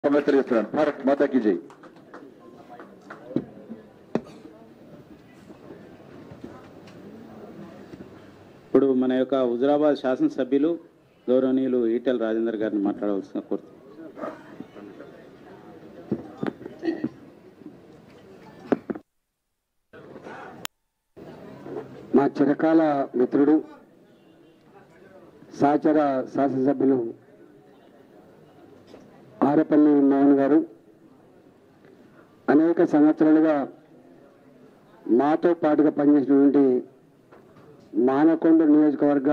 తెలియజేస్తున్నాను. భారత్ మాతాకి జై. ఇప్పుడు మన యొక్క హుజురాబాద్ శాసనసభ్యులు గౌరవనీయులు ఈటెల రాజేందర్ గారిని మాట్లాడవలసిన కోరుతున్నాను. మా చిరకాల మిత్రుడు సహచర శాసనసభ్యులు ఆరపల్లి మోహన్ గారు అనేక సంవత్సరాలుగా మాతో పాటుగా పనిచేసినటువంటి మానకొండ నియోజకవర్గ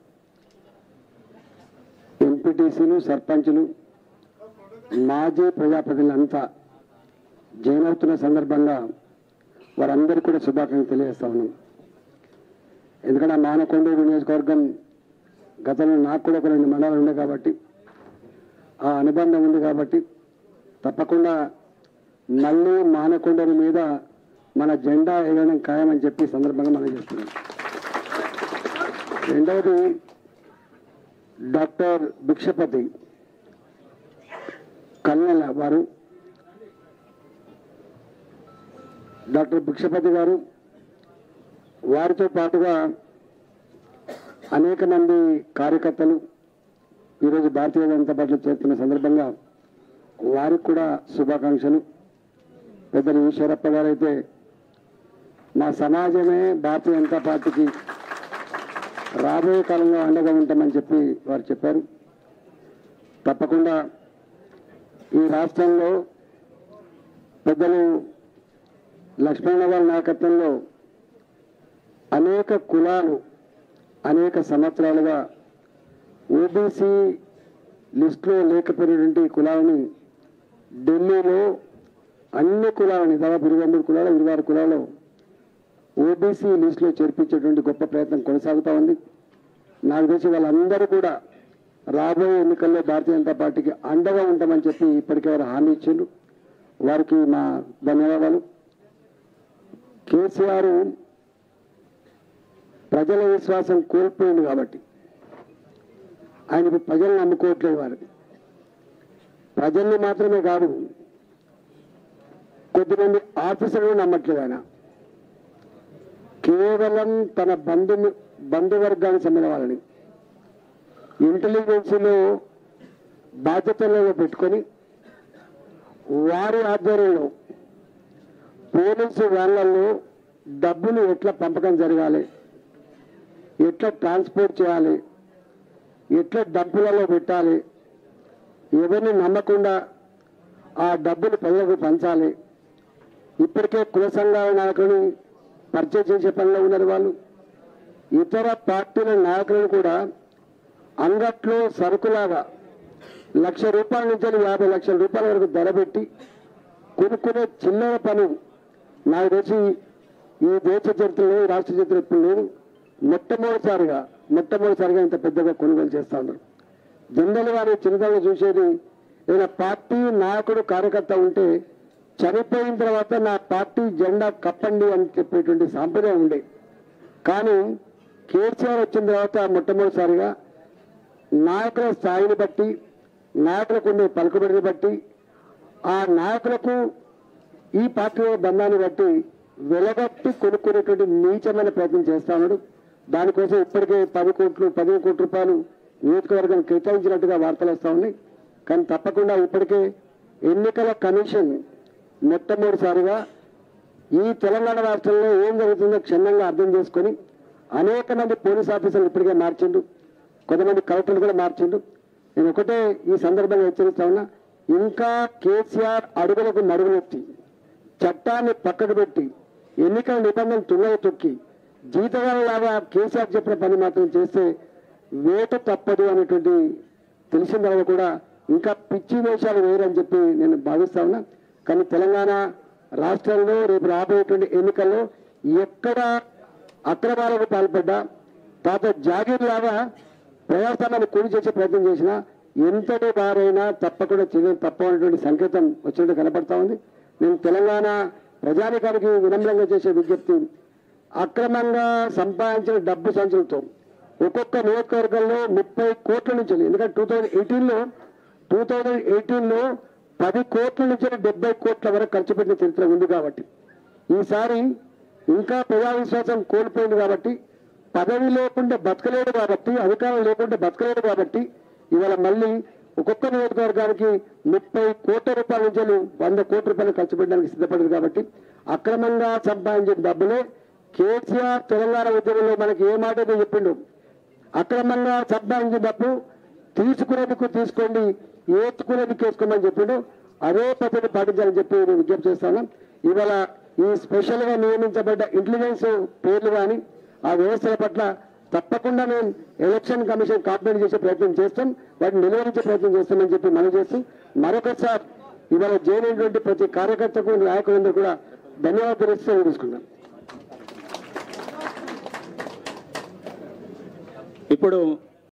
ఎంపీటీసీలు, సర్పంచులు, మాజీ ప్రజాప్రతినిధులంతా జాయిన్ అవుతున్న సందర్భంగా వారందరికీ కూడా శుభాకాంక్షలు తెలియజేస్తా ఉన్నాం. ఎందుకంటే మానకొండ నియోజకవర్గం గతంలో నాకు కూడా ఒక 2 మండలాలు ఉన్నాయి కాబట్టి ఆ అనుబంధం ఉంది కాబట్టి తప్పకుండా మళ్ళీ మానకొండ మీద మన జెండా ఎగరడం ఖాయమని చెప్పి సందర్భంగా మనం చేస్తున్నాం. రెండవది డాక్టర్ భిక్షపతి కన్నెల వారు, డాక్టర్ భిక్షపతి గారు వారితో పాటుగా అనేక మంది కార్యకర్తలు ఈరోజు భారతీయ జనతా పార్టీలో చేరుతున్న సందర్భంగా వారికి కూడా శుభాకాంక్షలు. పెద్దలు ఈశ్వరప్ప గారు అయితే మా సమాజమే భారతీయ జనతా పార్టీకి రాబోయే కాలంలో అండగా ఉంటామని చెప్పి వారు చెప్పారు. తప్పకుండా ఈ రాష్ట్రంలో పెద్దలు లక్ష్మణ గారి నాయకత్వంలో అనేక కులాలు అనేక సంవత్సరాలుగా ఓబీసీ లిస్టులో లేకపోయినటువంటి కులాలని ఢిల్లీలో అన్ని కులాలని దాదాపు 23 కులాలు 26 కులాలు ఓబీసీ లిస్టులో చేర్పించేటువంటి గొప్ప ప్రయత్నం కొనసాగుతూ ఉంది. నాకు తెలిసి వాళ్ళందరూ కూడా రాబోయే ఎన్నికల్లో భారతీయ జనతా పార్టీకి అండగా ఉంటామని చెప్పి ఇప్పటికే వారు హామీ ఇచ్చిండ్రు. వారికి మా ధన్యవాదాలు. కేసీఆర్ ప్రజల విశ్వాసం కోల్పోయింది కాబట్టి ఆయన ప్రజలు నమ్ముకోవట్లేదు. వారికి ప్రజల్ని మాత్రమే కాదు, కొద్దిమంది ఆఫీసర్లు నమ్మట్లేదు. ఆయన కేవలం తన బంధువర్గానికి చెందిన వాళ్ళని ఇంటెలిజెన్స్లో బాధ్యతలలో పెట్టుకొని వారి ఆధ్వర్యంలో పోలీసు వాళ్ళల్లో డబ్బులు ఎట్లా పంపకం జరగాలి, ఎట్లా ట్రాన్స్పోర్ట్ చేయాలి, ఎట్లా డబ్బులలో పెట్టాలి, ఎవరిని నమ్మకుండా ఆ డబ్బులు ప్రజలకు పంచాలి. ఇప్పటికే కుల సంఘాల నాయకులను పరిచయం చేసే పనిలో ఉన్నారు వాళ్ళు. ఇతర పార్టీల నాయకులను కూడా అంగట్లో సరుకులాగా ₹1,00,000 నుంచి ₹50,00,000 వరకు ధర పెట్టి కొనుక్కునే చిల్లర పని నాకు తెలిసి ఈ దేశ చరిత్రలో రాష్ట్ర చరిత్ర ఎప్పుడు లేదు. మొట్టమొదటిసారిగా ఇంత పెద్దగా కొనుగోలు చేస్తా ఉన్నారు. జనరల్ వారి చిన్నతనంలో చూసేది ఏదైనా పార్టీ నాయకుడు కార్యకర్త ఉంటే చనిపోయిన తర్వాత నా పార్టీ జెండా కప్పండి అని చెప్పేటువంటి సాంప్రదాయం ఉండే. కానీ కేసీఆర్ వచ్చిన తర్వాత మొట్టమొదటిసారిగా నాయకుల స్థాయిని బట్టి, నాయకులకు ఉండే పలుకుబడిని బట్టి, ఆ నాయకులకు ఈ పార్టీ బంధాన్ని బట్టి వెలగట్టి కొనుక్కునేటువంటి నీచమైన ప్రయత్నం చేస్తా ఉన్నాడు. దానికోసం ఇప్పటికే 15 కోట్ల రూపాయలు నియోజకవర్గం కేటాయించినట్టుగా వార్తలు వస్తూ ఉన్నాయి. కానీ తప్పకుండా ఇప్పటికే ఎన్నికల కమిషన్ మొట్టమొదటిసారిగా ఈ తెలంగాణ రాష్ట్రంలో ఏం జరుగుతుందో క్షుణ్ణంగా అర్థం చేసుకొని అనేక మంది పోలీస్ ఆఫీసర్లు ఇప్పటికే మార్చిండు, కొంతమంది కలెక్టర్లు కూడా మార్చిండు. నేను ఒకటే ఈ సందర్భంగా హెచ్చరిస్తా ఉన్నా, ఇంకా కేసీఆర్ అడుగులకు మడుగులెత్తి చట్టాన్ని పక్కకు పెట్టి ఎన్నికల నిబంధనలు తుంగలు తొక్కి జీతగాలాగా కేసీఆర్ చెప్పిన పని మాత్రం చేస్తే వేట తప్పదు అనేటువంటి తెలిసిన తర్వాత కూడా ఇంకా పిచ్చి వేషాలు వేయరని చెప్పి నేను భావిస్తా ఉన్నా. కానీ తెలంగాణ రాష్ట్రంలో రేపు రాబోయేటువంటి ఎన్నికల్లో ఎక్కడ అక్రమాలకు పాల్పడ్డా తాత జాగీర్ లాగా ప్రజాస్వామ్యాన్ని కూలి చేసే ప్రయత్నం చేసినా ఎంతటి వారైనా తప్పకుండా చర్యలు తప్పనేటువంటి సంకేతం వచ్చినట్టు కనపడతా ఉంది. నేను తెలంగాణ ప్రజానికానికి వినమ్రంగా చేసే విజ్ఞప్తి, అక్రమంగా సంపాదించిన డబ్బు సంచులతో ఒక్కొక్క నియోజకవర్గంలో 30 కోట్ల నుంచి, ఎందుకంటే 2018లో 10 కోట్ల నుంచి 70 కోట్ల వరకు ఖర్చు పెట్టిన చరిత్ర ఉంది కాబట్టి ఈసారి ఇంకా ప్రజా విశ్వాసం కోల్పోయింది కాబట్టి పదవి లేకుండా బతకలేడు కాబట్టి అధికారం లేకుండా బతకలేడు కాబట్టి ఇవాళ మళ్ళీ ఒక్కొక్క నియోజకవర్గానికి 30 కోట్ల రూపాయల నుంచి 100 కోట్ల రూపాయలు ఖర్చు పెట్టడానికి సిద్ధపడింది కాబట్టి అక్రమంగా సంపాదించిన డబ్బులే కేసీఆర్ తెలంగాణ ఉద్యమంలో మనకి ఏ మాట అయితే చెప్పిండు, అక్రమంగా సంపాదించిన డబ్బు తీసుకునేందుకు తీసుకోండి, ఏర్చుకునేందుకు వేసుకోమని చెప్పిండు. అదే పద్ధతి పాటించాలని చెప్పి నేను విజ్ఞప్తి చేస్తాను. ఇవాళ ఈ స్పెషల్ గా నియమించబడ్డ ఇంటెలిజెన్స్ పేర్లు కానీ ఆ వ్యవస్థల పట్ల తప్పకుండా మేము ఎలక్షన్ కమిషన్ కాంప్లైంట్ చేసే ప్రయత్నం చేస్తాం, వాటిని నిలువరించే ప్రయత్నం చేస్తామని చెప్పి మనం చేస్తూ మరొకసారి ఇవాళ జైనటువంటి ప్రతి కార్యకర్తకు నాయకులందరూ కూడా ధన్యవాదాలు తెలుస్తూ తీసుకున్నాం. ఇప్పుడు